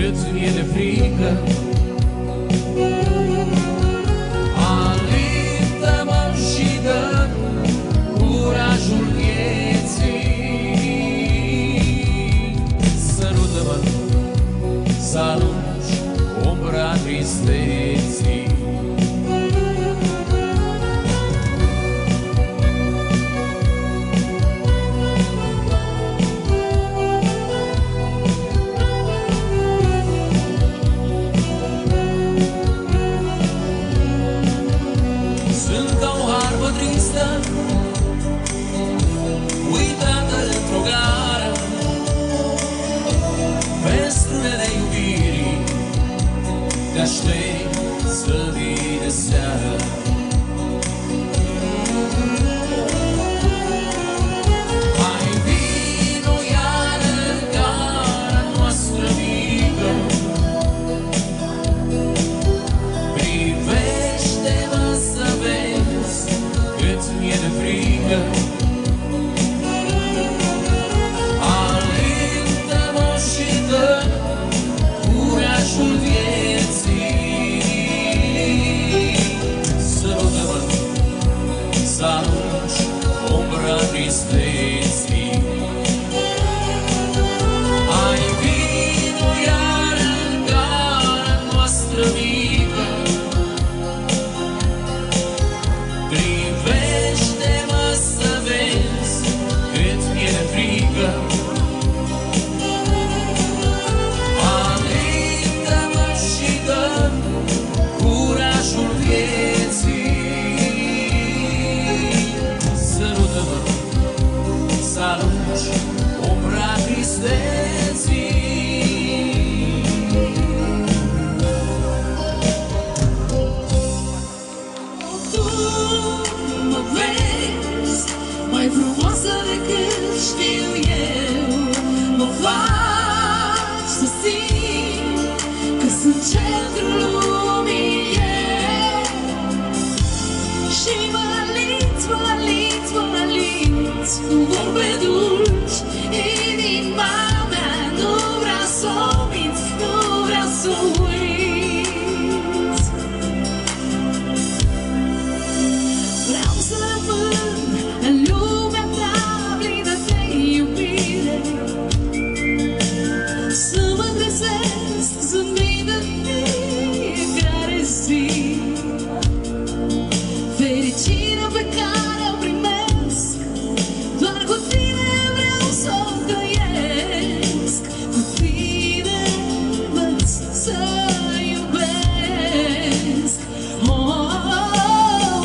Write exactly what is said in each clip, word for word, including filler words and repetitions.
cât mi-e de frică. Alintă-mă și dă curajul vieții. Sărută-mă să alungi umbra tristeții. Uitată într-o gară, pe strunele iubirii, te aștept să vii de seară. Hai vino iară în gara noastră mică, privește-mă să vezi cât mi-e de frică. Să alungi umbra tristeții. Hai vino iar în gara noastră mică, privește-mă să vezi cât mi-e de frică. Alintă-mă și dă curajul vieții. Să alungi umbra tristeții. Tu mă vezi mai frumoasă decât știu eu, mă faci să simt că sunt centrul lumii eu. Și mă alinți, mă alinți, mă alinți cu vorbe dulci, inima mea nu vrea să o minți, nu vrea să uiți. Vreau să rămân în lumea ta plină de iubire, să mă găsesc zâmbind în fiecare zi. Fericirea pe care o primesc, doar cu tine vreau să o trăiesc. Cu tine învăț să iubesc. Oh, oh, oh.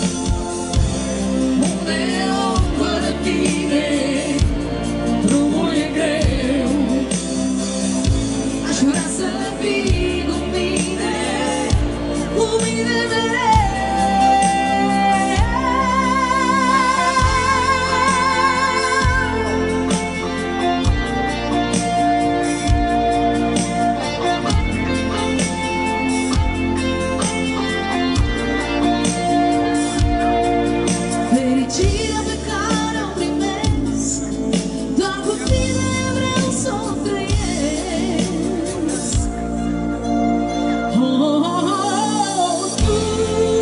Uneori fără tine drumul e greu. Aș vrea să fii cu mine, cu mine mereu. Fericirea pe care o primesc, doar cu tine vreau să o trăiesc. Oh, oh, oh, oh. Tu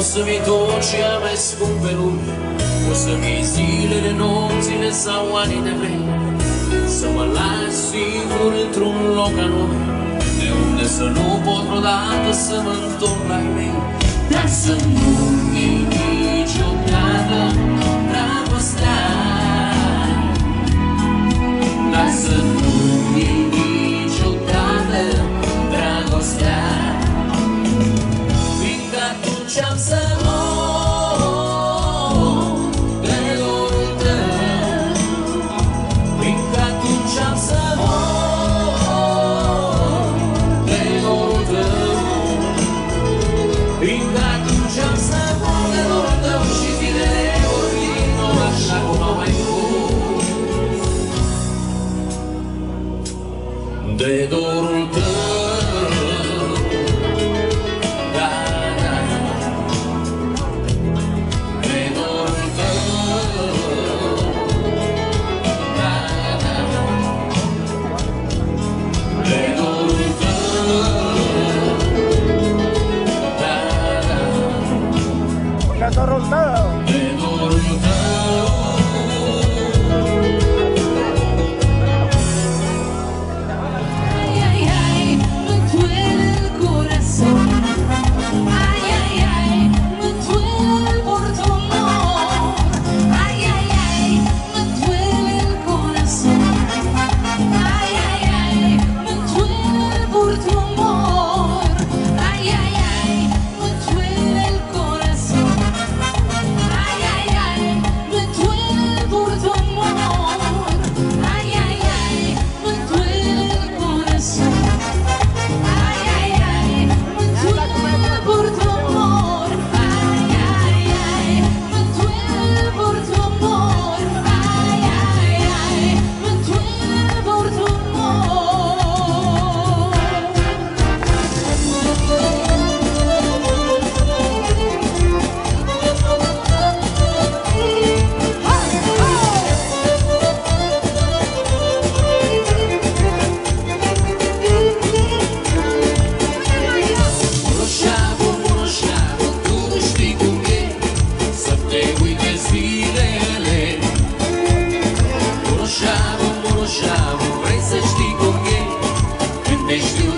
să fii tot ce am mai scump pe lume, o să fii zilele, nopțile sau anii de vreme, să mă lași singur într-un loc anume, de unde să nu pot vreodată să mă întorc la ei mei. Dar să nu-mi iei niciodată dragostea, dar să nu-mi iei niciodată dragostea, fiindcă atunci am să mor de dorul tău, fiindcă atunci am să mor de dorul tău, fiindcă atunci am să mor de dorul tău și zilele vor fi nou așa cum au mai fost. De dorul tău, da, da, de dorul tău, da, da, de dorul tău, da, da, De dorul tău. de dorul tău. Ay, ay, ay, me duele el corazón. Ay, ay, ay, me duele por tu amor. Ay, ay, ay, me duele el corazón. Ay, ay, ay, me duele por tu amor. Ay, ay, ay, me duele el corazón. Ay, ay, ay, me duele por tu amor. Ay, ay, ay, me duele el corazón. Ay, ay, ay, me duele por tu amor. Ay, ay, ay, me duele por tu amor. Ay, ay, ay, me duele por tu Conoscevo, conoscevo, tu știi cum e, să te uite zilele. Conoscevo, conoscevo, vrei să știi cum e, când te știu